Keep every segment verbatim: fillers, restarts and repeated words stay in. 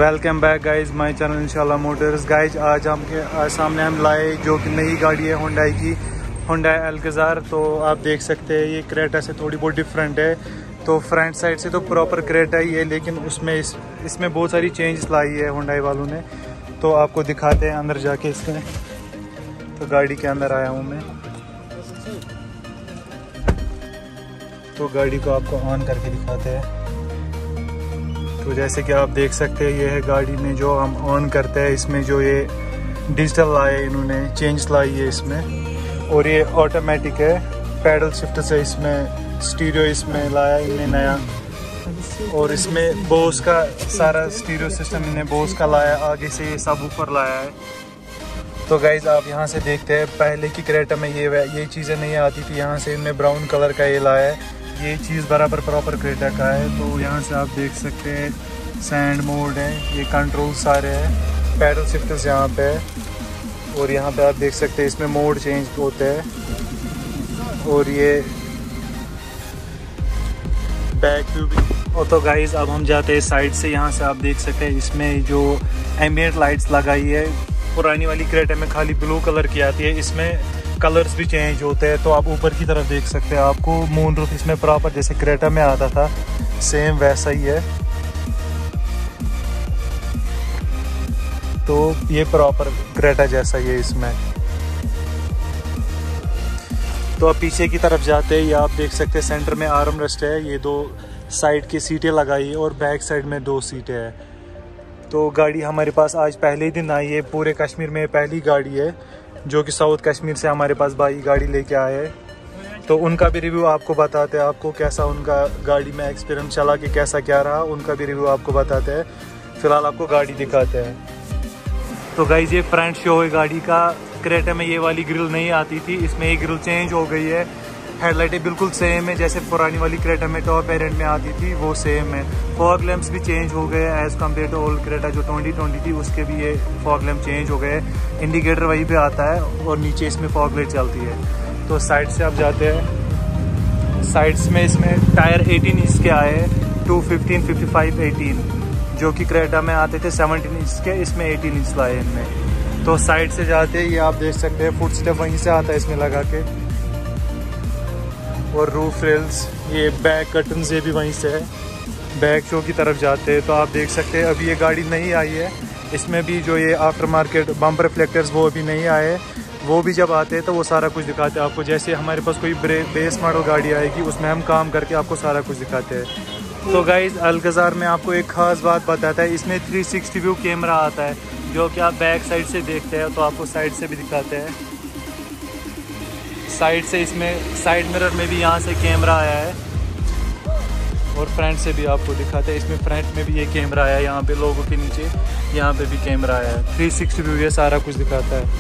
Welcome back guys my channel Inshallah Motors. Guys आज हम के आज सामने हम लाए जो कि नई गाड़ी है हुंडई की, हुंडई अल्कज़ार। तो आप देख सकते हैं ये क्रेटा से थोड़ी बहुत डिफरेंट है। तो फ्रंट साइड से तो प्रॉपर क्रेटा ही है, लेकिन उसमें इस, इसमें बहुत सारी चेंजेस लाई है हुंडई वालों ने। तो आपको दिखाते हैं अंदर जाके इसमें। तो गाड़ी के अंदर आया हूँ मैं, तो गाड़ी को आपको ऑन करके दिखाते हैं। तो जैसे कि आप देख सकते हैं ये है गाड़ी में जो हम ऑन करते हैं, इसमें जो ये डिजिटल लाए इन्होंने, चेंज लाई है इसमें। और ये ऑटोमेटिक है, पैडल शिफ्ट से इसमें स्टीरियो इसमें लाया इन्हें नया। और इसमें बोस का सारा स्टीरियो सिस्टम इन्हें बोस का लाया, आगे से ये सब ऊपर लाया है। तो गाइज आप यहाँ से देखते हैं पहले की क्रेटा में ये ये चीज़ें नहीं आती थी, यहाँ से इनमें ब्राउन कलर का ये लाया है। ये चीज़ बराबर प्रॉपर क्रेटा का है। तो यहाँ से आप देख सकते हैं सैंड मोड है, ये कंट्रोल सारे हैं, पैडल शिफ्टर्स यहाँ पे है। और यहाँ पे आप देख सकते हैं इसमें मोड चेंज होते हैं। और ये बैक व्यू भी। और तो गाइज अब हम जाते हैं साइड से। यहाँ से आप देख सकते हैं इसमें जो एम्बिएंट लाइट्स लगाई है, पुरानी वाली क्रेटा में खाली ब्लू कलर की आती है, इसमें कलर्स भी चेंज होते हैं। तो आप ऊपर की तरफ देख सकते हैं, आपको मून रूफ इसमें प्रॉपर जैसे क्रेटा में आता था सेम वैसा ही है। तो ये प्रॉपर क्रेटा जैसा ही है इसमें। तो आप पीछे की तरफ जाते हैं, ये आप देख सकते हैं सेंटर में आर्म रेस्ट है, ये दो साइड की सीटें लगाई है और बैक साइड में दो सीटें हैं। तो गाड़ी हमारे पास आज पहले ही दिन आई है, पूरे कश्मीर में पहली गाड़ी है जो कि साउथ कश्मीर से हमारे पास भाई गाड़ी लेके आए हैं। तो उनका भी रिव्यू आपको बताते हैं, आपको कैसा उनका गाड़ी में एक्सपीरियंस चला कि कैसा क्या रहा, उनका भी रिव्यू आपको बताते हैं। फिलहाल आपको गाड़ी दिखाते हैं। तो गाइस ये फ्रंट शो है गाड़ी का। क्रेटा में ये वाली ग्रिल नहीं आती थी, इसमें ये ग्रिल चेंज हो गई है। हेडलाइटें बिल्कुल सेम है जैसे पुरानी वाली क्रेटा में टॉप वेरिएंट में आती थी, वो सेम है। फॉग लैंप्स भी चेंज हो गए as compare to old Creta जो ट्वेंटी ट्वेंटी थी, उसके भी ये फॉग लैंप चेंज हो गए। इंडिकेटर वहीं पे आता है और नीचे इसमें फॉग लाइट चलती है। तो साइड से आप जाते हैं, साइड्स में इसमें टायर एटीन इंच के आए हैं, two fifteen fifty five eighteen, जो कि क्रेटा में आते थे सेवनटीन इंच के, इसमें एटीन इंच लाए इनमें। तो साइड से जाते हैं, ये आप देख सकते हैं फुट स्टेप वहीं से आता है इसमें लगा के। और रूफ रेल्स, ये बैक कर्टन्स ये भी वहीं से है। बैक शो की तरफ जाते हैं तो आप देख सकते हैं अभी ये गाड़ी नहीं आई है, इसमें भी जो ये आफ्टर मार्केट बम्पर रिफ्लेक्टर्स वो अभी नहीं आए, वो भी जब आते हैं तो वो सारा कुछ दिखाते हैं आपको। जैसे हमारे पास कोई बेस मॉडल गाड़ी आएगी उसमें हम काम करके आपको सारा कुछ दिखाते हैं। तो गाइज अल्कज़ार में आपको एक ख़ास बात बताता है, इसमें थ्री सिक्सटी व्यू कैमरा आता है जो कि आप बैक साइड से देखते हैं। तो आपको साइड से भी दिखाते हैं, साइड से इसमें साइड मिरर में भी यहाँ से कैमरा आया है। और फ्रंट से भी आपको दिखाते हैं, इसमें फ्रंट में भी ये कैमरा आया है, यहाँ पे लोगों के नीचे यहाँ पे भी कैमरा आया है। थ्री सिक्सटी व्यू ये सारा कुछ दिखाता है।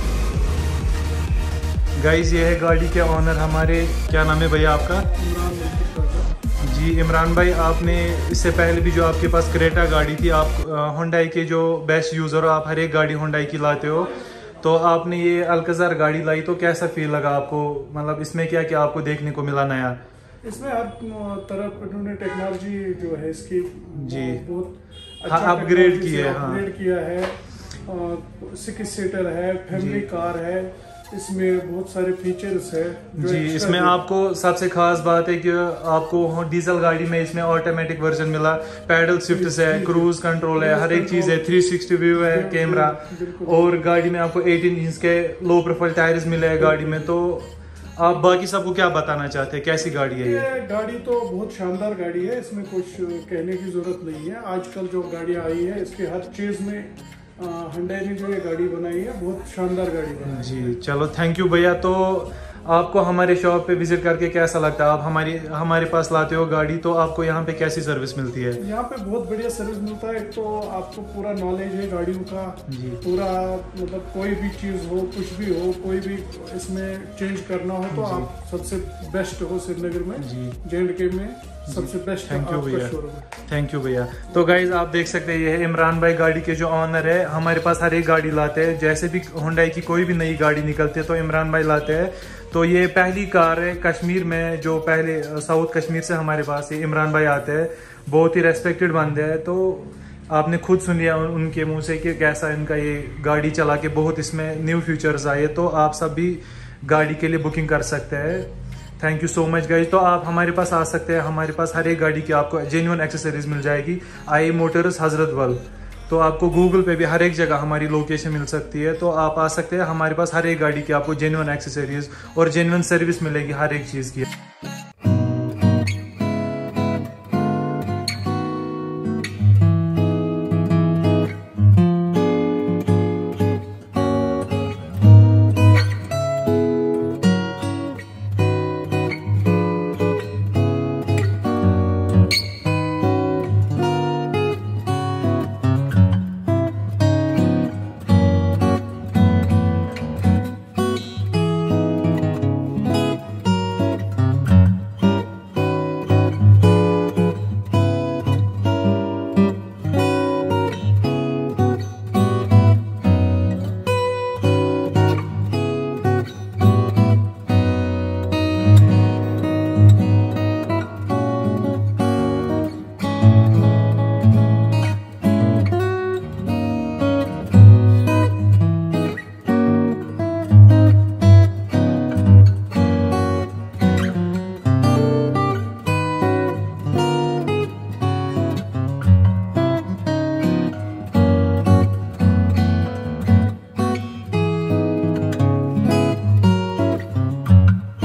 गाइस ये है गाड़ी के ऑनर हमारे, क्या नाम है भैया आपका? जी इमरान भाई, आपने इससे पहले भी जो आपके पास क्रेटा गाड़ी थी, आप हुंडई के जो बेस्ट यूज़र हो, आप हर एक गाड़ी हुंडई की लाते हो, तो आपने ये अल्कज़ार गाड़ी लाई तो कैसा फील लगा आपको? मतलब इसमें क्या क्या आपको देखने को मिला नया? इसमें हर तरफ इन्होंने टेक्नोलॉजी जो है इसकी जी बहुत अच्छा हाँ, अपग्रेड की है। हाँ अपग्रेड किया है। सिक्स सीटर है, फैमिली कार है, इसमें बहुत सारे फीचर्स है जी। इसमें आपको सबसे खास बात है कि आपको डीजल गाड़ी में इसमें ऑटोमेटिक वर्जन मिला, पैडल शिफ्ट है, क्रूज कंट्रोल है, हर एक चीज है, थ्री सिक्सटी व्यू है, कैमरा। और गाड़ी में आपको एटीन इंच के लो प्रोफाइल टायर्स मिले हैं गाड़ी में। तो आप बाकी सबको क्या बताना चाहते हैं, कैसी गाड़ी है ये? ये गाड़ी तो बहुत शानदार गाड़ी है, इसमें कुछ कहने की जरूरत नहीं है। आजकल जो गाड़ियां आई है इसके हर चीज में हुंडई ने जो ये गाड़ी बनाई है बहुत शानदार गाड़ी बनाई है। जी चलो थैंक यू भैया। तो आपको हमारे शॉप पे विजिट करके कैसा लगता है? आप हमारी हमारे पास लाते हो गाड़ी, तो आपको यहाँ पे कैसी सर्विस मिलती है? यहाँ पे बहुत बढ़िया सर्विस मिलता है। एक तो आपको पूरा नॉलेज है गाड़ियों का जी, पूरा मतलब कोई भी चीज हो, कुछ भी हो, कोई भी इसमें चेंज करना हो तो आप सबसे बेस्ट हो श्रीनगर में जी, जे एंड के में सबसे बेस्ट। थैंक यू भैया, थैंक यू भैया। तो गाइज आप देख सकते हैं ये है इमरान भाई गाड़ी के जो ऑनर है। हमारे पास हर एक गाड़ी लाते हैं, जैसे भी हुंडई की कोई भी नई गाड़ी निकलती है तो इमरान भाई लाते हैं। तो ये पहली कार है कश्मीर में जो पहले साउथ कश्मीर से हमारे पास ये इमरान भाई आते हैं, बहुत ही रेस्पेक्टेड बंदे हैं। तो आपने खुद सुन लिया उन, उनके मुंह से कि कैसा इनका ये गाड़ी चला के बहुत इसमें न्यू फीचर्स आए। तो आप सब भी गाड़ी के लिए बुकिंग कर सकते हैं। Thank you so much guys. तो आप हमारे पास आ सकते हैं, हमारे पास हर एक गाड़ी की आपको जेन्युइन एक्सेसरीज मिल जाएगी। आई मोटर्स हजरतबल, तो आपको गूगल पे भी हर एक जगह हमारी लोकेशन मिल सकती है। तो आप आ सकते हैं, हमारे पास हर एक गाड़ी की आपको जेन्युइन एक्सेसरीज और जेन्युइन सर्विस मिलेगी हर एक चीज़ की।